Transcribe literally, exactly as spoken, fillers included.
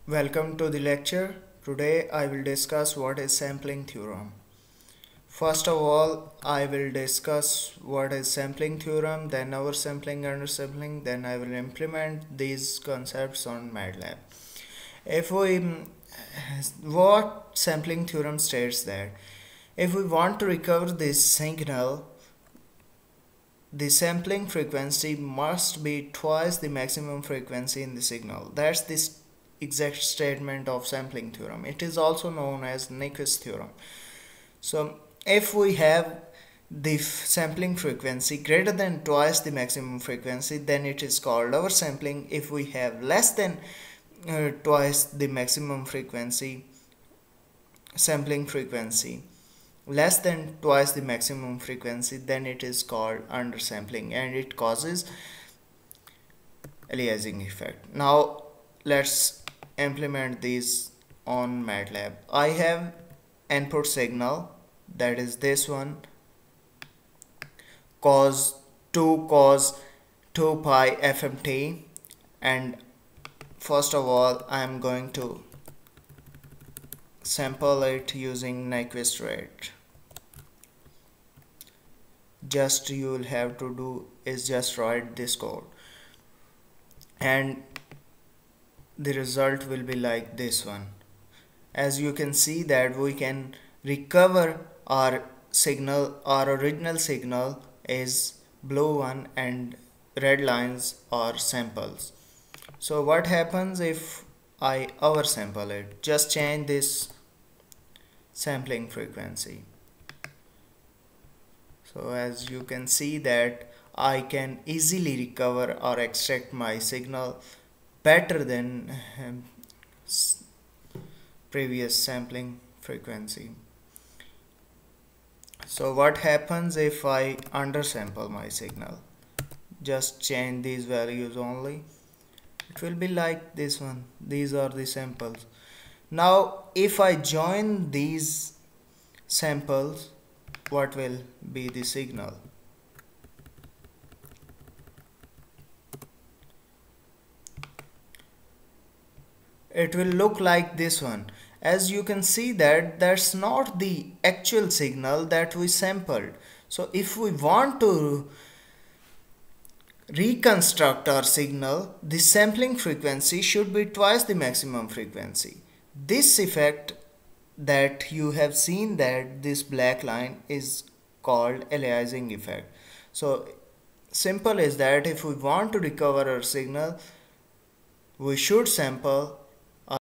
Welcome to the lecture. Today I will discuss what is sampling theorem. First of all, I will discuss what is sampling theorem, then oversampling, undersampling, then I will implement these concepts on MATLAB. If we what sampling theorem states that if we want to recover this signal, the sampling frequency must be twice the maximum frequency in the signal. That's the exact statement of sampling theorem. It is also known as Nyquist theorem. So if we have the sampling frequency greater than twice the maximum frequency, then it is called oversampling. If we have less than uh, twice the maximum frequency, sampling frequency, less than twice the maximum frequency, then it is called undersampling, and it causes aliasing effect. Now let's implement these on MATLAB. I have input signal, that is this one, cos two cos two pi F M T, and first of all I am going to sample it using Nyquist rate. Just you will have to do is just write this code, and the result will be like this one. As you can see that we can recover our signal, our original signal is blue one and red lines are samples. So what happens if I oversample it? Just change this sampling frequency. So as you can see that I can easily recover or extract my signal better than um, previous sampling frequency. So what happens if I undersample my signal? Just change these values only. It will be like this one. These are the samples. Now if I join these samples, what will be the signal? It will look like this one. As you can see that that's not the actual signal that we sampled. So if we want to reconstruct our signal, the sampling frequency should be twice the maximum frequency. This effect that you have seen, that this black line, is called aliasing effect. So simple is that if we want to recover our signal, we should sample